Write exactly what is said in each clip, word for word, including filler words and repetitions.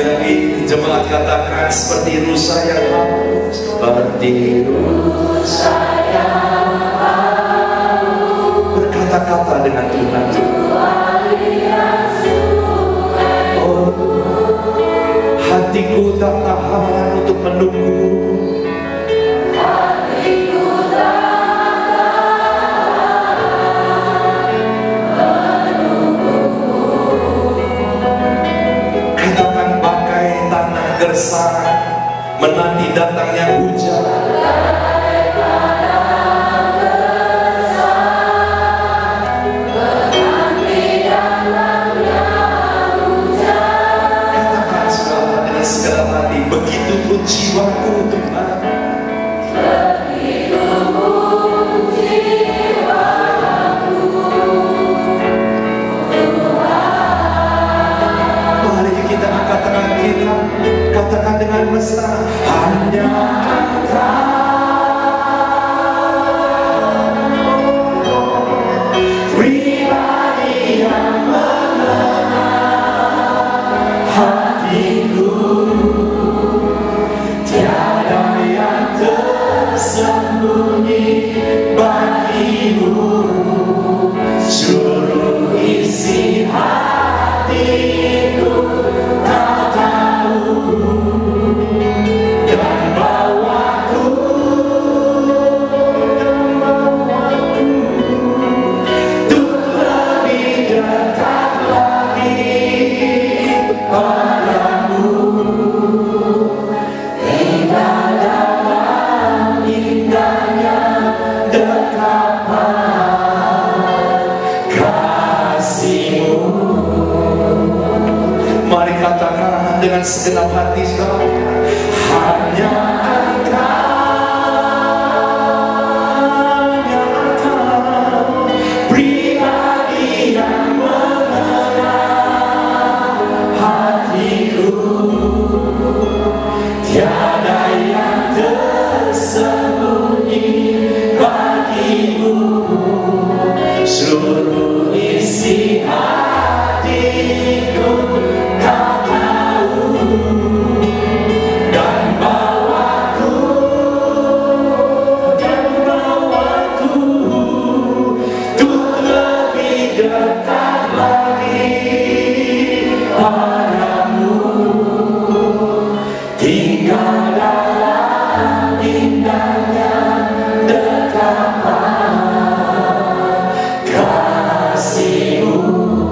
Sekali lagi jemaat katakan seperti rusa yang haus, seperti rusa yang haus. Berkata-kata dengan Tuhan. Oh, hatiku tak tahan untuk menunggu. Hatiku tak tahan menunggu. Katakan bagai tanah gersang menanti datangnya hujan. Begitupun jiwaku Tuhan, begitupun jiwaku Tuhan. Mari kita angkat tangan kita, katakan dengan mesra, hanya Engkau pribadi yang mengenal hatiku. Sembunyi bagimu seluruh isi hatiku, tak tahu dan bawaku, dan bawaku untuk lebih dekat lagi padamu. Mari katakan dengan segenap hati sekarang, hanya Engkau, hanya Engkau pribadi yang mengenal hatiku, tiada yang tersembunyi bagimu, seluruh isi hatiku kau tahu dan bawaku, dan bawaku untuk lebih dekat lagi padamu, tinggal dalam indahnya dekapan kasih-Mu.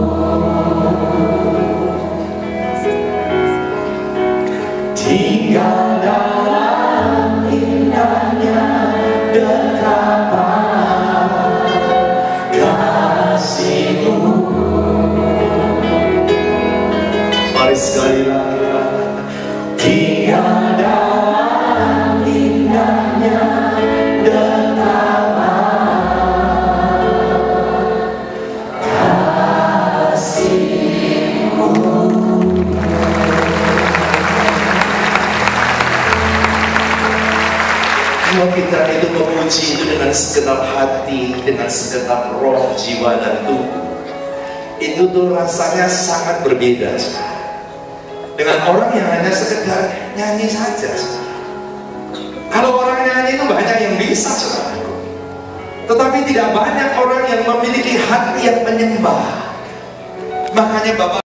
Tinggal dalam indahnya dekapan kasih-Mu. Mari sekali lagi, tinggal dalam indahnya dekapan kasih-Mu. Kalau kita itu memuji itu dengan segenap hati, dengan segenap roh, jiwa, dan tubuh, itu tuh rasanya sangat berbeda dengan orang yang hanya sekedar nyanyi saja. Kalau orang nyanyi itu banyak yang bisa, saudaraku, tetapi tidak banyak orang yang memiliki hati yang menyembah. Makanya Bapak